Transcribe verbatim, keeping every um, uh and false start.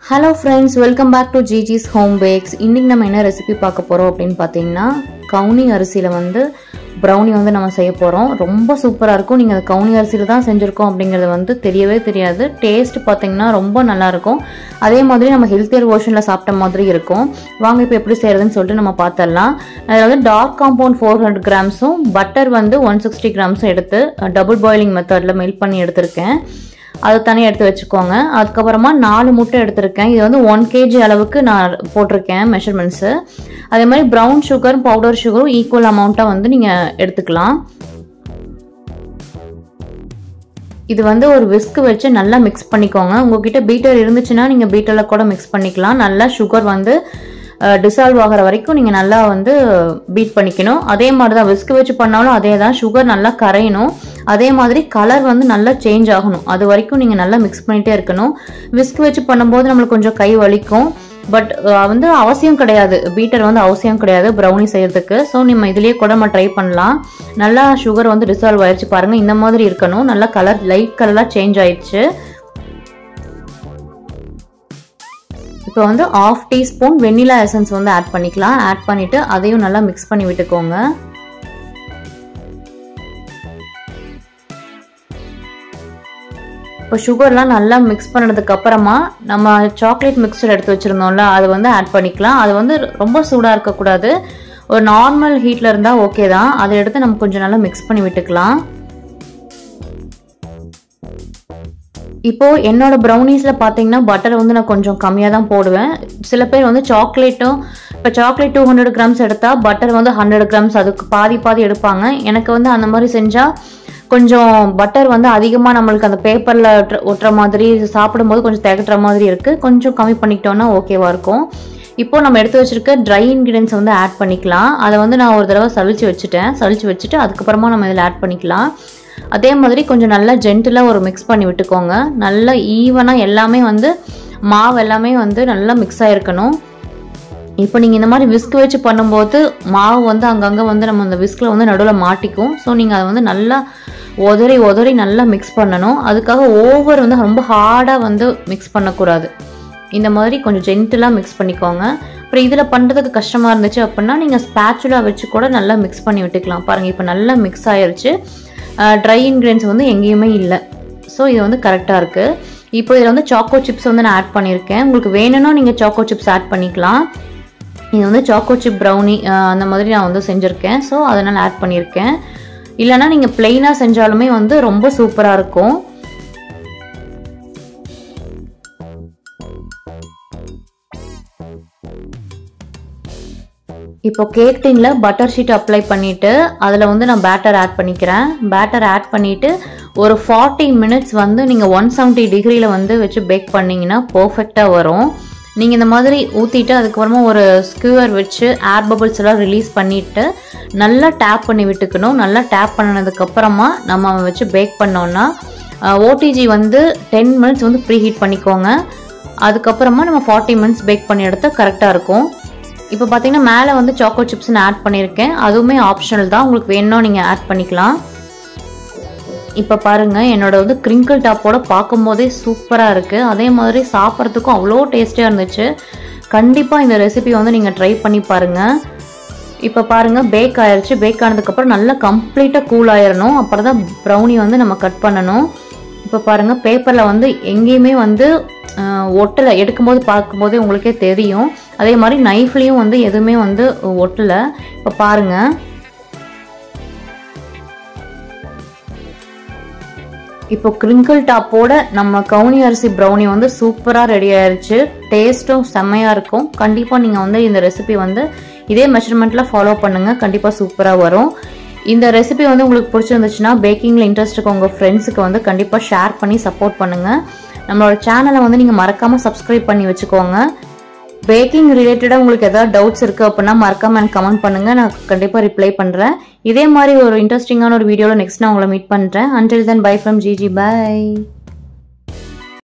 Hello friends, welcome back to Gigi's Home Bakes. இன்னைக்கு நம்ம என்ன ரெசிபி பார்க்க போறோம் அப்படினு பாத்தீங்கன்னா கவுனி அரிசியில வந்து brownie வந்து நம்ம செய்ய போறோம். ரொம்ப சூப்பரா இருக்கும். நீங்க கவுனி அரிசியில தான் செஞ்சிருக்கோம் அப்படிங்கிறது வந்து தெரியவே தெரியாது. டேஸ்ட் பாத்தீங்கன்னா ரொம்ப நல்லா இருக்கும். அதே மாதிரி நம்ம ஹெல்த்தியர் வெர்ஷன்ல சாப்பிட்ட மாதிரி இருக்கும். வாங்க இப்போ எப்படி செய்யறதுன்னு சொல்லிட்டு நம்ம பார்த்தறலாம். அதாவது டார்க் காம்பவுண்ட் four hundred grams-உம் பட்டர் வந்து one sixty grams எடுத்து டபுள் பாயிலிங் மெத்தட்ல மெல்ட் பண்ணி எடுத்துர்க்கேன். அது தனியா எடுத்து வெச்சுக்கோங்க. அதுக்கு அப்புறமா நாலு முட்டை எடுத்துர்க்கேன். இது வந்து one kilogram அளவுக்கு நான் போட்டுர்க்கேன் மெஷர்மென்ட்ஸ். அதே மாதிரி brown sugar, powder sugar equal அமௌண்ட்டா வந்து நீங்க எடுத்துக்கலாம். இது வந்து ஒரு whisk வச்சு நல்லா mix பண்ணிக்கோங்க. உங்ககிட்ட பீட்டர் இருந்துச்சுனா நீங்க பீட்டர்ல கூட mix பண்ணிக்கலாம். நல்லா sugar வந்து டிசால்வ் ஆகுற வரைக்கும் நீங்க நல்லா வந்து பீட் பண்ணிக்கணும். அதே மாதிரி தான் whisk வச்சு பண்ணாலும் அதே தான். sugar நல்லா கரையணும். அதே மாதிரி கலர் வந்து நல்லா சேஞ்ச் ஆகணும். அது வரைக்கும் நீங்க நல்லா mix பண்ணிட்டே இருக்கணும். whisk வச்சு பண்ணும்போது நமக்கு கொஞ்சம் கை வலிக்கும். பட் வந்து அவசியம் கிடையாது. பீட்டர் வந்து அவசியம் கிடையாது brownie செய்யறதுக்கு. சோ நம்ம இதிலேயே கூட நம்ம ட்ரை பண்ணலாம். நல்லா sugar வந்து டிசால்வ் ஆயிருச்சு பாருங்க. இந்த மாதிரி இருக்கணும். நல்லா கலர் லைட் கலரா சேஞ்ச் ஆயிருச்சு. இப்போ வந்து half teaspoon vanilla essence வந்து ஆட் பண்ணிக்கலாம். ஆட் பண்ணிட்டு அதையும் நல்லா mix பண்ணி விட்டுக்கோங்க. இப்போ சுகர்லாம் நல்லா mix பண்ணதுக்கு அப்புறமா நம்ம சாக்லேட் மிக்சர் எடுத்து வச்சிருந்தோம்ல அது வந்து ஆட் பண்ணிக்கலாம். அது வந்து ரொம்ப சூடா இருக்க கூடாது. ஒரு நார்மல் ஹீட்ல இருந்தா ஓகே தான். அதை எடுத்து நம்ம கொஞ்சம் நல்லா mix பண்ணி விட்டுக்கலாம். இப்போ என்னோட browniesல பாத்தீங்கன்னா பட்டர் வந்து நான் கொஞ்சம் கம்மியா தான் போடுவேன். சில பேர் வந்து சாக்லேட்டும் இப்ப சாக்லேட் two hundred grams எடுத்தா பட்டர் வந்து one hundred grams அதுக்கு பாதி பாதி எடுப்பாங்க. எனக்கு வந்து அந்த மாதிரி செஞ்சா கொஞ்சம் பட்டர் வந்து அதிகமா நமக்கு அந்த பேப்பர்ல ஒட்டுற மாதிரி சாப்பிடும்போது கொஞ்சம் திகட்டுற மாதிரி இருக்கு. கொஞ்சம் கம்மி பண்ணிட்டோம்னா ஓகேவா இருக்கும். இப்போ நம்ம எடுத்து வச்சிருக்க ட்ரை இன்கிரிடியன்ட்ஸ் வந்து ஆட் பண்ணிக்கலாம். அதை வந்து நான் ஒரு தடவை சலிச்சு வச்சுட்டேன். சலிச்சு வச்சுட்டு அதுக்கப்புறமா நம்ம இதில் ஆட் பண்ணிக்கலாம். அதே மாதிரி கொஞ்சம் நல்லா ஜென்டிலா ஒரு மிக்ஸ் பண்ணி விட்டுக்கோங்க. நல்லா ஈவனா எல்லாமே வந்து மாவு எல்லாமே வந்து நல்லா மிக்ஸ் ஆயிருக்கணும். இப்போ நீங்க இந்த மாதிரி whisk வச்சு பண்ணும்போது மாவு வந்து அங்கங்க வந்து நம்ம அந்த whiskல வந்து நடுவுல மாட்டிக்கும். சோ நீங்க அதை வந்து நல்லா உதறி உதறி நல்லா மிக்ஸ் பண்ணணும். அதுக்காக ஓவர் வந்து ரொம்ப ஹார்டா வந்து மிக்ஸ் பண்ணக்கூடாது. இந்த மாதிரி கொஞ்சம் ஜென்டிலா மிக்ஸ் பண்ணிக்கோங்க. அப்புறம் இதுல பண்றதுக்கு கஷ்டமா இருந்துச்சு அப்படின்னா நீங்க ஸ்பாச்சுலா வச்சு கூட நல்லா மிக்ஸ் பண்ணி விட்டுக்கலாம். பாருங்க இப்போ நல்லா மிக்ஸ் ஆயிருச்சு. ட்ரை இன்கிரிடியன்ட்ஸ் வந்து எங்கேயுமே இல்லை. ஸோ இது வந்து கரெக்டாக இருக்குது. இப்போ இதில் வந்து சாக்கோ சிப்ஸ் வந்து நான் ஆட் பண்ணியிருக்கேன். உங்களுக்கு வேணும்னா நீங்கள் சாக்கோ சிப்ஸ் ஆட் பண்ணிக்கலாம். இது வந்து சாக்கோ சிப் ப்ரௌனி அந்த மாதிரி நான் வந்து செஞ்சுருக்கேன். ஸோ அதனால் ஆட் பண்ணியிருக்கேன். இல்லைனா நீங்கள் பிளெயினாக செஞ்சாலுமே வந்து ரொம்ப சூப்பராக இருக்கும். இப்போ கேக் டின்ல பட்டர் ஷீட் அப்ளை பண்ணிட்டு அதில் வந்து நான் பேட்டர் ஆட் பண்ணிக்கிறேன். பேட்டர் ஆட் பண்ணிட்டு ஒரு ஃபார்ட்டி மினிட்ஸ் வந்து நீங்கள் ஒன் செவன்ட்டி டிகிரியில் வந்து வச்சு பேக் பண்ணிங்கன்னா பர்ஃபெக்டாக வரும். நீங்கள் இந்த மாதிரி ஊற்றிட்டு அதுக்கப்புறமா ஒரு ஸ்கியூவர் வச்சு ஏர் பபிள்ஸ் எல்லாம் ரிலீஸ் பண்ணிவிட்டு நல்லா டேப் பண்ணி விட்டுக்கணும். நல்லா டேப் பண்ணினதுக்கப்புறமா நம்ம வச்சு பேக் பண்ணோன்னா ஓடிஜி வந்து டென் மினிட்ஸ் வந்து ப்ரீ ஹீட் பண்ணிக்கோங்க. அதுக்கப்புறமா நம்ம ஃபார்ட்டி மினிட்ஸ் பேக் பண்ணி எடுத்தால் கரெக்டாக இருக்கும். இப்போ பார்த்தீங்கன்னா மேலே வந்து சாக்கோ சிப்ஸ் நான் ஆட் பண்ணியிருக்கேன். அதுவுமே ஆப்ஷனல் தான். உங்களுக்கு வேணும்னா நீங்கள் ஆட் பண்ணிக்கலாம். இப்போ பாருங்கள் என்னோட வந்து கிரிங்கிள் டாப்போட பார்க்கும்போதே சூப்பராக இருக்குது. அதே மாதிரி சாப்பிட்றதுக்கும் அவ்வளோ டேஸ்டியாக இருந்துச்சு. கண்டிப்பாக இந்த ரெசிபி வந்து நீங்கள் ட்ரை பண்ணி பாருங்கள். இப்போ பாருங்கள் பேக் ஆயிடுச்சு. பேக் ஆனதுக்கப்புறம் நல்லா கம்ப்ளீட்டாக கூல் ஆயிடணும். அப்புறம் தான் ப்ரௌனி வந்து நம்ம கட் பண்ணணும். இப்போ பாருங்கள் பேப்பரில் வந்து எங்கேயுமே வந்து ஒட்டலை. எடுக்கும்போது பார்க்கும்போதே உங்களுக்கே தெரியும். அதே மாதிரி நைஃப்லேயும் வந்து எதுவுமே வந்து ஒட்டலை. இப்போ பாருங்கள் இப்போ கிரிங்கிள் டாப்போட நம்ம கவுனி அரிசி ப்ரௌனி வந்து சூப்பராக ரெடி ஆயிடுச்சு. டேஸ்ட்டும் செம்மையாக இருக்கும். கண்டிப்பாக நீங்கள் வந்து இந்த ரெசிபி வந்து இதே மெஷர்மெண்ட்டில் ஃபாலோ பண்ணுங்கள். கண்டிப்பாக சூப்பராக வரும். இந்த ரெசிபி வந்து உங்களுக்கு பிடிச்சிருந்துச்சுன்னா பேக்கிங்கில் இன்ட்ரெஸ்ட் இருக்க உங்கள் ஃப்ரெண்ட்ஸுக்கு வந்து கண்டிப்பாக ஷேர் பண்ணி சப்போர்ட் பண்ணுங்கள். நம்மளோட சேனலை வந்து நீங்கள் மறக்காமல் சப்ஸ்கிரைப் பண்ணி வச்சுக்கோங்க. பேக்கிங் ரிலேட்டடாக உங்களுக்கு ஏதாவது டவுட்ஸ் இருக்குது அப்படின்னா மறக்காமல் எனக்கு கமெண்ட் பண்ணுங்கள். நான் கண்டிப்பாக ரிப்ளை பண்ணுறேன். இதே மாதிரி ஒரு இன்ட்ரெஸ்டிங்கான ஒரு வீடியோவில் நெக்ஸ்ட் நான் உங்களை மீட் பண்ணுறேன். Until then bye from GG. By.